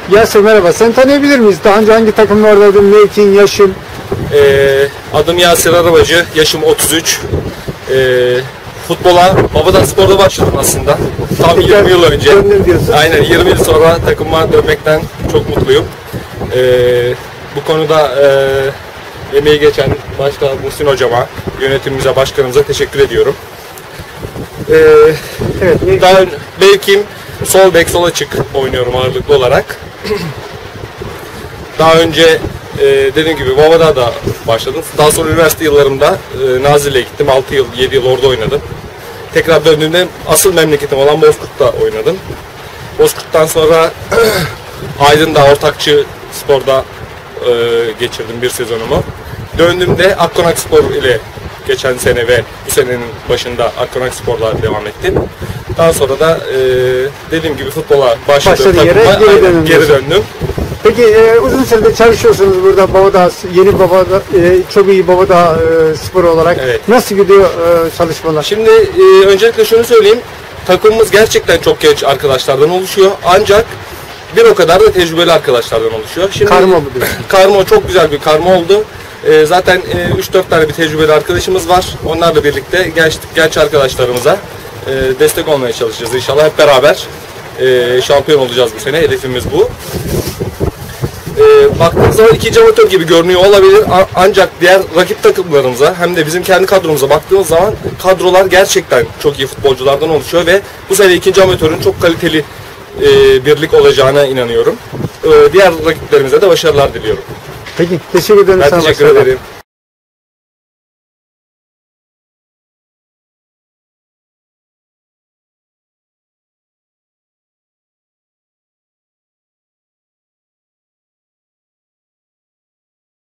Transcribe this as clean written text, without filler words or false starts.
Yasir merhaba. Seni tanıyabilir miyiz? Daha önce hangi takımlardaydın? Mevkin, yaşın? Adım Yasir Arabacı, yaşım 33. Futbola Babadağ Spor'da başladım aslında. Tam 20 yıl önce. Aynen 20 yıl sonra takıma dönmekten çok mutluyum. Bu konuda emeği geçen başta Muhsin Hocama, yönetimimize, başkanımıza teşekkür ediyorum. Evet. Daha mevkim sol bek, sol açık oynuyorum ağırlıklı olarak. Daha önce dediğim gibi Babadağ'da başladım. Daha sonra üniversite yıllarımda Nazilli'ye gittim. 6 yıl, 7 yıl orada oynadım. Tekrar döndüğümde asıl memleketim olan Bozkurt'ta oynadım. Bozkurt'tan sonra Aydın'da Ortakçı Spor'da geçirdim bir sezonumu. Döndüğümde Akkonak Spor ile geçen sene ve bu senenin başında Akkonak Spor'la devam ettim. Daha sonra da dediğim gibi futbola başladığım takıma geri döndüm. Peki uzun süredir çalışıyorsunuz burada Babadağ, yeni Babadağ, çok iyi Babadağ Spor olarak. Evet. Nasıl gidiyor çalışmalar? Şimdi öncelikle şunu söyleyeyim. Takımımız gerçekten çok genç arkadaşlardan oluşuyor. Ancak bir o kadar da tecrübeli arkadaşlardan oluşuyor. Şimdi, karma mı diyorsun? Karma, çok güzel bir karma oldu. Zaten 3-4 tane bir tecrübeli arkadaşımız var. Onlarla birlikte genç arkadaşlarımıza destek olmaya çalışacağız. İnşallah hep beraber şampiyon olacağız bu sene. Hedefimiz bu. Baktığınız zaman ikinci amatör gibi görünüyor olabilir. Ancak diğer rakip takımlarımıza hem de bizim kendi kadromuza baktığımız zaman kadrolar gerçekten çok iyi futbolculardan oluşuyor ve bu sene ikinci amatörün çok kaliteli birlik olacağına inanıyorum. Diğer rakiplerimize de başarılar diliyorum. Peki teşekkür ederim. Ben teşekkür ederim.